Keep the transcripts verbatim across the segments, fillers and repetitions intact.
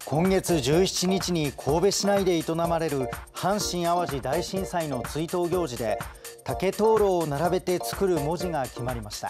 今月じゅうしちにちに神戸市内で営まれる阪神・淡路大震災の追悼行事で竹灯籠を並べて作る文字が決まりました。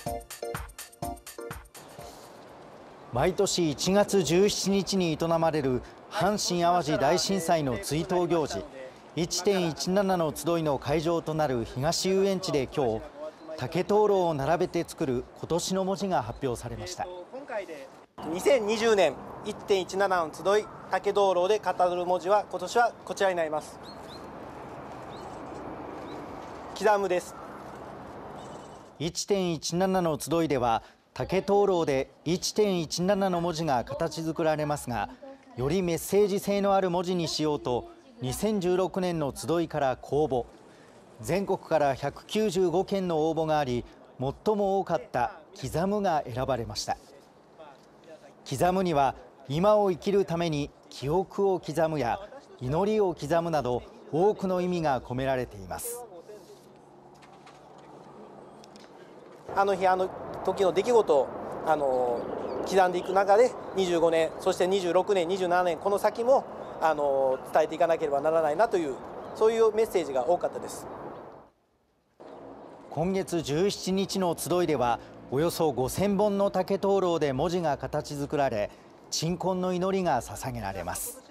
毎年いちがつじゅうしちにちに営まれる阪神・淡路大震災の追悼行事 いってんいちなな の集いの会場となる東遊園地で今日、竹灯籠を並べて作る今年の文字が発表されました。 にせんにじゅうねん いってんいちなな の集い竹灯籠で語る文字は今年はこちらになります。刻むです。 いってんいちなな の集いでは竹灯籠で いってんいちなな の文字が形作られますが、よりメッセージ性のある文字にしようとにせんじゅうろくねんの集いから公募、全国からひゃくきゅうじゅうごけんの応募があり、最も多かった刻むが選ばれました。刻むには今を生きるために記憶を刻むや祈りを刻むなど多くの意味が込められています。 あの日あの時の出来事をあの刻んでいく中でにじゅうごねん、そしてにじゅうろくねん、にじゅうななねん、この先もあの伝えていかなければならないなという、そういうメッセージが多かったです。 今月じゅうしちにちの集いではおよそごせんぼんの竹灯籠で文字が形作られ、鎮魂の祈りが捧げられます。